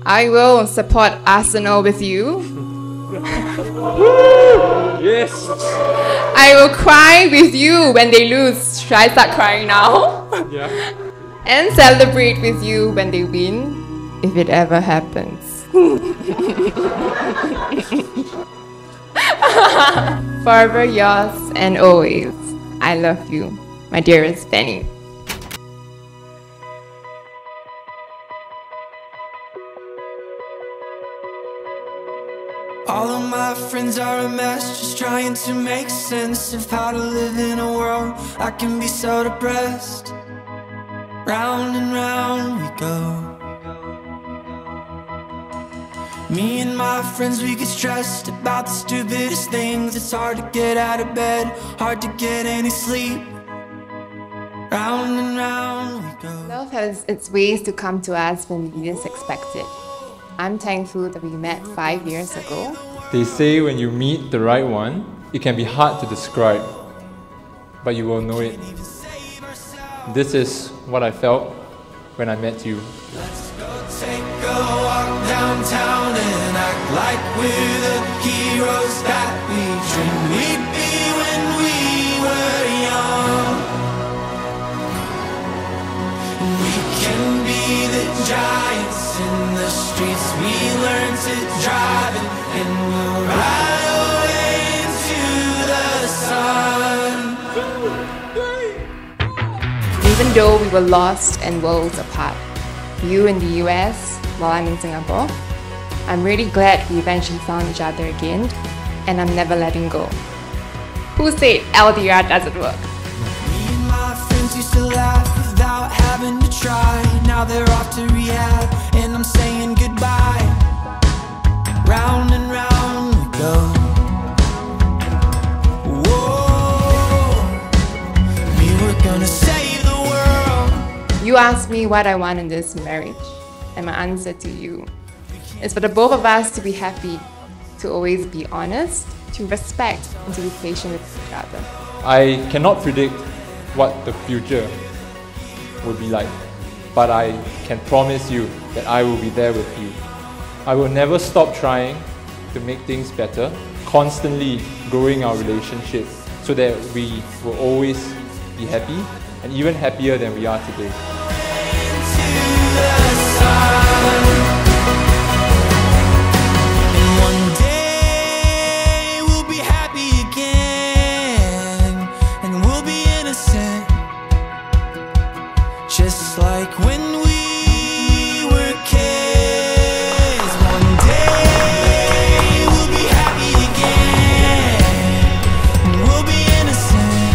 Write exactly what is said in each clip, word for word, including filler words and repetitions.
I will support Arsenal with you. Yes! I will cry with you when they lose. Should I start crying now? Yeah. And celebrate with you when they win, if it ever happens. Forever yours and always. I love you, my dearest Benny. All of my friends are a mess, just trying to make sense of how to live in a world I can be so depressed. Round and round we go. Me and my friends, we get stressed about the stupidest things. It's hard to get out of bed, hard to get any sleep. Round and round we go. Love has its ways to come to us when we least expect it. I'm thankful that we met five years ago. They say when you meet the right one, it can be hard to describe, but you will know it. This is what I felt when I met you. Let's go take a walk downtown and act like we're the heroes that we dreamed we'd be when we were young. We can be the giants in the streets we learned to drive in, and we'll ride away into the sun. Even though we were lost and worlds apart, you in the U S while I'm in Singapore, I'm really glad we eventually found each other again, and I'm never letting go. Who said L D R doesn't work? Me and my friends used to laugh without having to try. Now they're off to rehab and I'm saying goodbye. Round and round we go. Whoa, we were gonna save the world. You asked me what I want in this marriage, and my answer to you is for the both of us to be happy, to always be honest, to respect, and to be patient with each other. I cannot predict what the future will be like, but I can promise you that I will be there with you. I will never stop trying to make things better, constantly growing our relationship so that we will always be happy and even happier than we are today. One day we'll be happy again, and we'll be innocent, just like when we were kids. One day we'll be happy again, and we'll be innocent,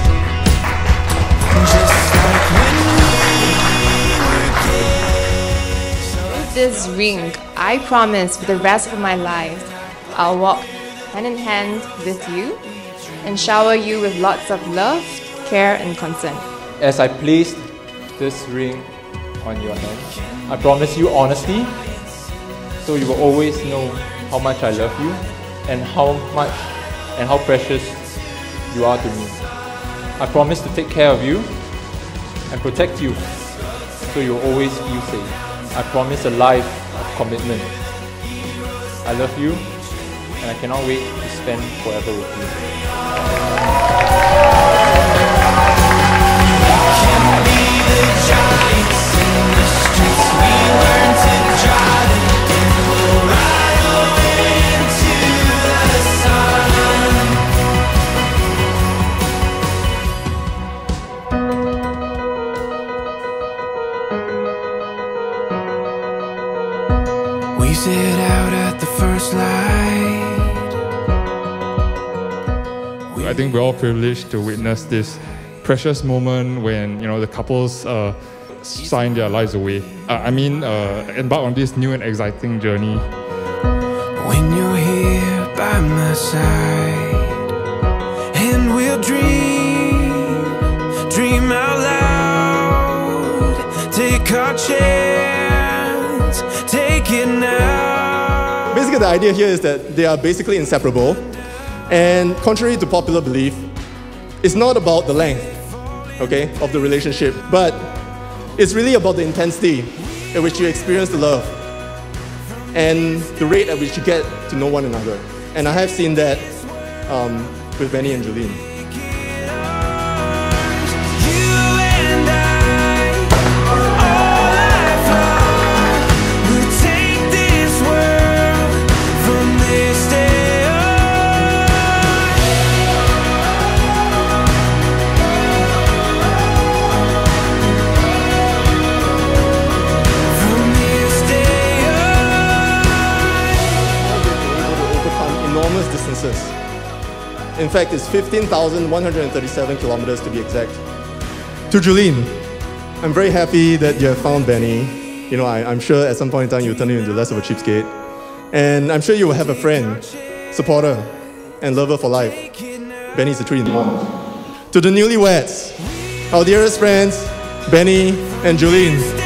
just like when we were kids. With this ring, I promise for the rest of my life, I'll walk hand in hand with you and shower you with lots of love, care, and concern. As I placed this ring on your hand, I promise you honesty, so you will always know how much I love you and how much and how precious you are to me. I promise to take care of you and protect you, so you will always feel safe. I promise a life of commitment. I love you, and I cannot wait to spend forever with you. We set out at the first light. I think we're all privileged to witness this precious moment when, you know, the couples uh, sign their lives away. Uh, I mean, uh, embark on this new and exciting journey. When you're here by my side, and we'll dream, dream out loud. Take our chance, take it now. Basically, the idea here is that they are basically inseparable. And contrary to popular belief, it's not about the length, okay, of the relationship, but it's really about the intensity in which you experience the love. and the rate at which you get to know one another. And I have seen that um, with Benny and Julyn. Enormous distances. In fact, it's fifteen thousand one hundred thirty-seven kilometers to be exact. To Julyn, I'm very happy that you have found Benny. You know, I, I'm sure at some point in time you'll turn him into less of a cheapskate. And I'm sure you will have a friend, supporter, and lover for life. Benny's a three in one. To the newlyweds, our dearest friends, Benny and Julyn.